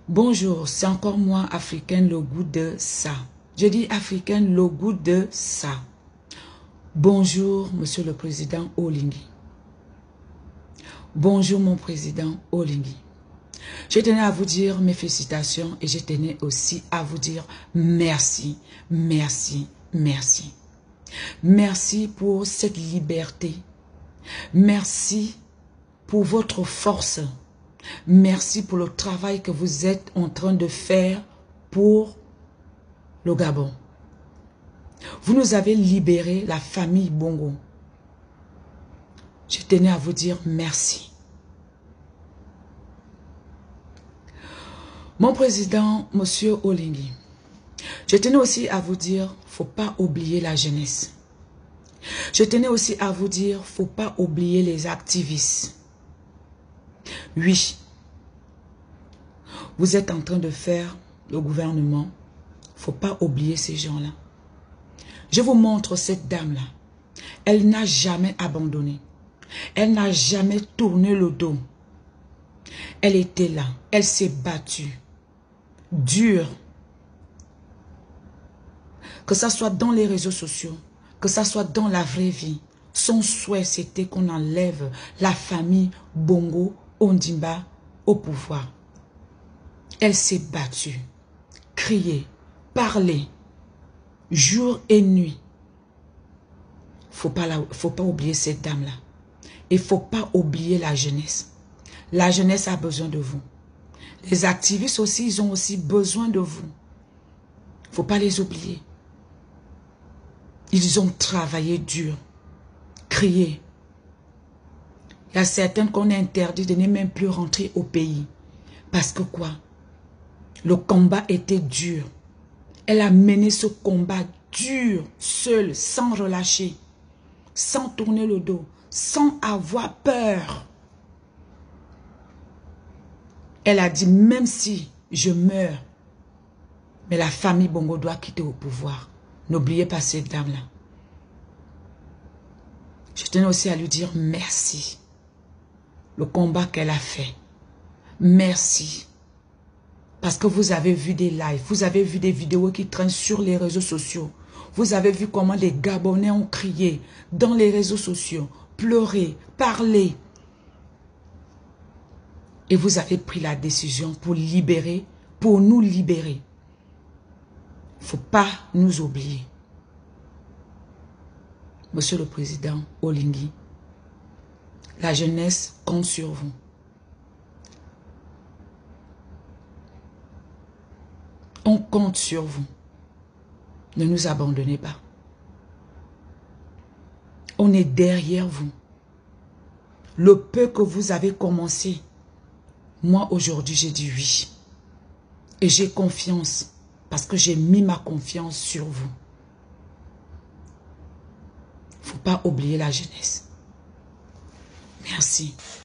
Bonjour, c'est encore moi, africaine, le goût de ça. Je dis africaine, le goût de ça. Bonjour, monsieur le président Olingi. Bonjour, mon président Olingi. Je tenais à vous dire mes félicitations et je tenais aussi à vous dire merci, merci, merci. Merci pour cette liberté. Merci pour votre force. Merci pour le travail que vous êtes en train de faire pour le Gabon. Vous nous avez libéré la famille Bongo. Je tenais à vous dire merci. Mon président, monsieur Olingi, je tenais aussi à vous dire, il ne faut pas oublier la jeunesse. Je tenais aussi à vous dire, il ne faut pas oublier les activistes. Oui, vous êtes en train de faire le gouvernement. Il ne faut pas oublier ces gens-là. Je vous montre cette dame-là. Elle n'a jamais abandonné. Elle n'a jamais tourné le dos. Elle était là. Elle s'est battue. Dure. Que ça soit dans les réseaux sociaux, que ça soit dans la vraie vie. Son souhait, c'était qu'on enlève la famille Bongo Ondimba au pouvoir. Elle s'est battue, crié, parlé, jour et nuit. Faut pas oublier cette dame-là. Il ne faut pas oublier la jeunesse. La jeunesse a besoin de vous. Les activistes aussi, ils ont aussi besoin de vous. Il ne faut pas les oublier. Ils ont travaillé dur, crié. Il y a certaines qu'on a interdit de ne même plus rentrer au pays. Parce que quoi? Le combat était dur. Elle a mené ce combat dur, seule, sans relâcher, sans tourner le dos, sans avoir peur. Elle a dit, même si je meurs, mais la famille Bongo doit quitter au pouvoir. N'oubliez pas cette dame-là. Je tenais aussi à lui dire merci. Le combat qu'elle a fait. Merci. Parce que vous avez vu des lives, vous avez vu des vidéos qui traînent sur les réseaux sociaux. Vous avez vu comment les Gabonais ont crié dans les réseaux sociaux, pleuré, parlé. Et vous avez pris la décision pour libérer, pour nous libérer. Il ne faut pas nous oublier. Monsieur le Président Olingi, la jeunesse compte sur vous. On compte sur vous. Ne nous abandonnez pas. On est derrière vous. Le peu que vous avez commencé, moi aujourd'hui j'ai dit oui. Et j'ai confiance parce que j'ai mis ma confiance sur vous. Il ne faut pas oublier la jeunesse. Merci.